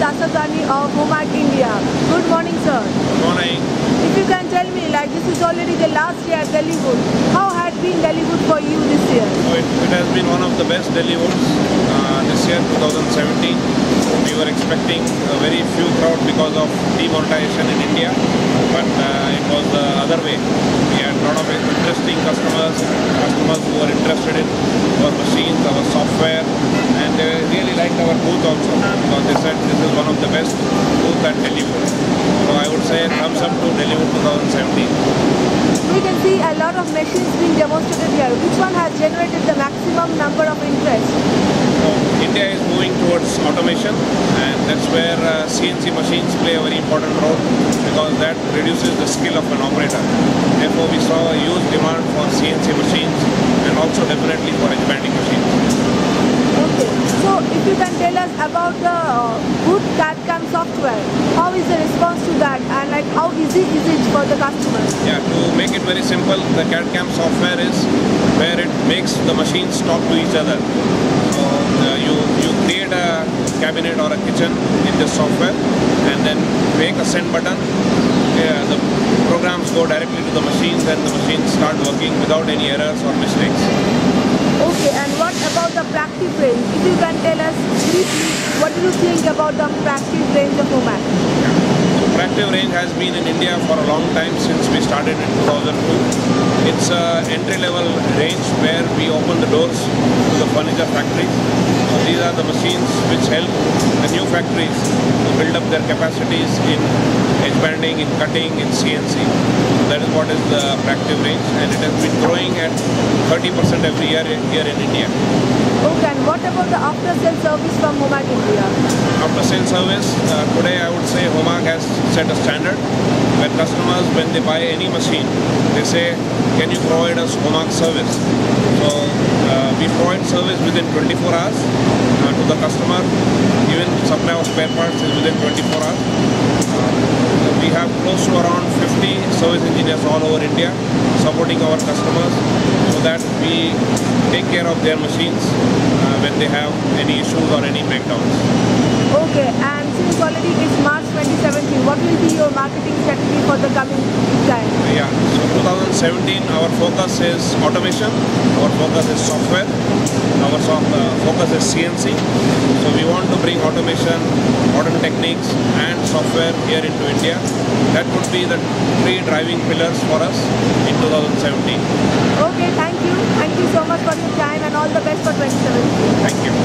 Asatani of Homag India. Good morning, sir. Good morning. If you can tell me, like this is already the last year at Delhiwood, how had been Delhiwood for you this year? It has been one of the best Dellywoods this year, 2017. We were expecting a very few crowd because of demonetization in India, but it was the other way. We had a lot of interesting customers who were interested in our machines, our software, and they really liked our booth also because they said this is one of the best booth at Delhiwood. So I would say thumbs up to Delhiwood 2017. We can see a lot of machines being demonstrated here. Which one has generated the maximum number of interest? So India is moving towards automation, and that's where CNC machines play a very important role because that reduces the skill of an operator. Therefore, we saw a huge demand for CNC machines and also definitely for expanding machines. Okay, so if you can tell us about the good CAD/CAM software, how is the response to that, and like how easy is it for the customers? Yeah, to make it very simple, the CAD/CAM software is where it makes the machines talk to each other. So you create a cabinet or a kitchen in this software, and then make a send button. The programs go directly to the machines, and the machines start working without any errors or mistakes. Okay, and what about the practice range? If you can tell us briefly, what do you think about the practice range of Homag? Practive range has been in India for a long time, since we started in 2002. It's an entry-level range where we open the doors to the furniture factories. So these are the machines which help the new factories to build up their capacities in expanding, in cutting, in CNC. So that is what is the Practive range, and it has been growing at 30% every year here in India. Okay, and what about the after-sale service from Homag India? After sale service, today I would say Homag has set a standard where customers, when they buy any machine, they say, can you provide us Homag service? So we provide service within 24 hours to the customer. Even supply of spare parts is within 24 hours. We have close to around 50 service engineers all over India supporting our customers so that we take care of their machines when they have any issues or any breakdowns. Okay, and since already it's March 2017, what will be your marketing strategy for the coming time? Yeah, so 2017 our focus is automation, our focus is software, our focus is CNC. So we want to bring automation, modern techniques and software here into India. That would be the three driving pillars for us in 2017. Okay, thank you. Thank you so much for your time and all the best for 2017. Thank you.